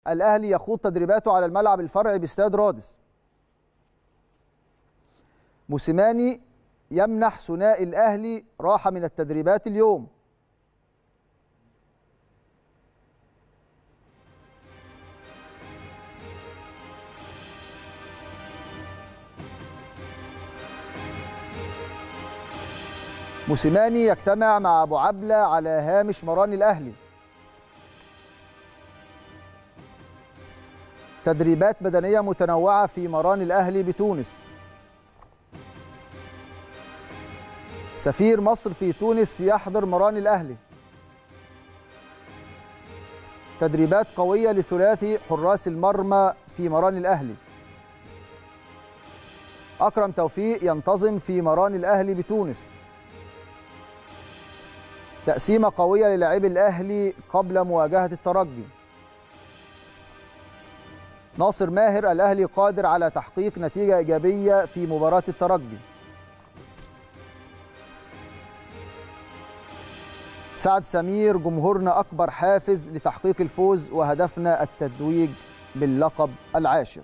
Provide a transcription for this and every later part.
الأهلي يخوض تدريباته على الملعب الفرعي باستاد رادس. موسيماني يمنح ثنائي الأهلي راحة من التدريبات اليوم. موسيماني يجتمع مع أبو عبلة على هامش مران الأهلي. تدريبات بدنية متنوعة في مران الأهلي بتونس. سفير مصر في تونس يحضر مران الأهلي. تدريبات قوية لثلاثي حراس المرمى في مران الأهلي. أكرم توفيق ينتظم في مران الأهلي بتونس. تقسيمة قوية للاعبي الأهلي قبل مواجهة الترجي. ناصر ماهر الأهلي قادر على تحقيق نتيجة إيجابية في مباراة الترجي. سعد سمير جمهورنا أكبر حافز لتحقيق الفوز وهدفنا التتويج باللقب العاشر.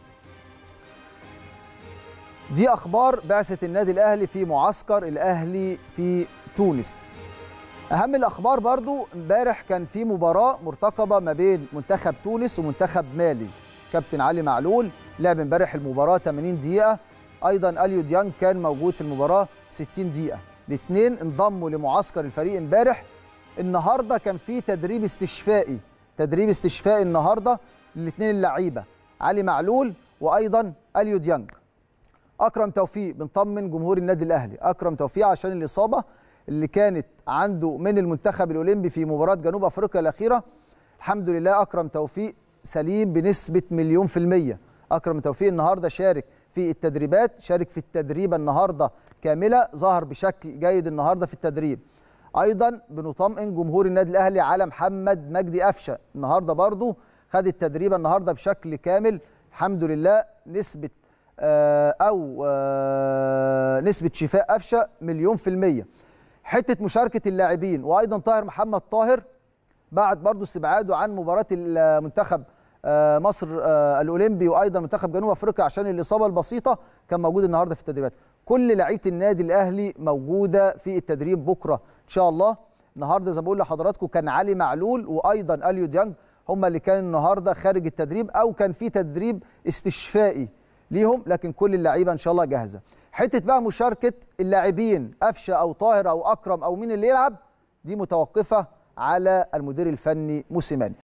دي أخبار بعثة النادي الأهلي في معسكر الأهلي في تونس. أهم الأخبار برضو امبارح كان في مباراة مرتقبة ما بين منتخب تونس ومنتخب مالي. كابتن علي معلول لعب امبارح المباراة 80 دقيقة، أيضا أليو ديانج كان موجود في المباراة 60 دقيقة. الاثنين انضموا لمعسكر الفريق امبارح. النهارده كان في تدريب استشفائي النهارده للاثنين اللعيبة علي معلول وأيضا أليو ديانج. أكرم توفيق بنطمن جمهور النادي الأهلي، أكرم توفيق عشان الإصابة اللي كانت عنده من المنتخب الأولمبي في مباراة جنوب أفريقيا الأخيرة، الحمد لله أكرم توفيق سليم بنسبة 100%. أكرم توفيق النهاردة شارك في التدريبات، شارك في التدريبة النهاردة كاملة، ظهر بشكل جيد النهاردة في التدريب. أيضا بنطمئن جمهور النادي الأهلي على محمد مجدي قفشة، النهاردة برضو خد التدريبة النهاردة بشكل كامل الحمد لله. نسبة شفاء قفشة 100%. حتة مشاركة اللاعبين وأيضا طاهر محمد طاهر بعد برضو استبعاده عن مباراة المنتخب مصر الأولمبي وأيضا منتخب جنوب أفريقيا عشان الإصابة البسيطة، كان موجود النهاردة في التدريبات. كل لعيبة النادي الأهلي موجودة في التدريب بكرة إن شاء الله. النهاردة زي ما بقول لحضراتكم كان علي معلول وأيضا أليو ديانج هم اللي كانوا النهاردة خارج التدريب أو كان في تدريب استشفائي ليهم، لكن كل اللعيبة إن شاء الله جاهزة. حتة بقى مشاركة اللاعبين قفشة أو طاهر أو أكرم أو مين اللي يلعب، دي متوقفة على المدير الفني موسيماني.